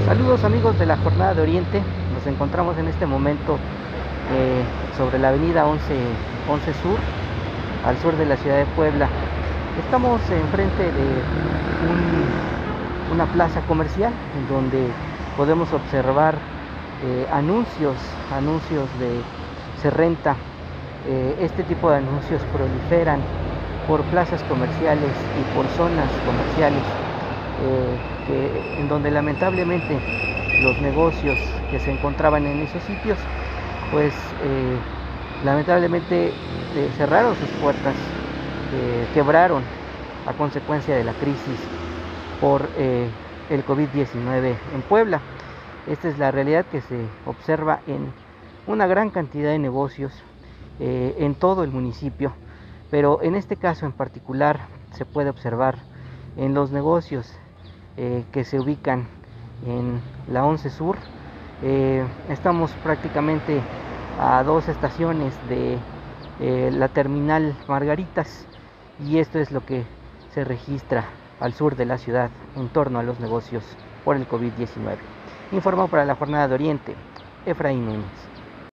Saludos amigos de la Jornada de Oriente. Nos encontramos en este momento sobre la avenida 11 Sur, al sur de la ciudad de Puebla. Estamos enfrente de una plaza comercial en donde podemos observar anuncios de se renta. Este tipo de anuncios proliferan por plazas comerciales y por zonas comerciales, en donde lamentablemente los negocios que se encontraban en esos sitios pues lamentablemente cerraron sus puertas, quebraron a consecuencia de la crisis por el COVID-19 en Puebla. Esta es la realidad que se observa en una gran cantidad de negocios en todo el municipio, pero en este caso en particular se puede observar en los negocios que se ubican en la 11 Sur. Estamos prácticamente a 2 estaciones de la terminal Margaritas, y esto es lo que se registra al sur de la ciudad en torno a los negocios por el COVID-19. Informó para la Jornada de Oriente, Efraín Núñez.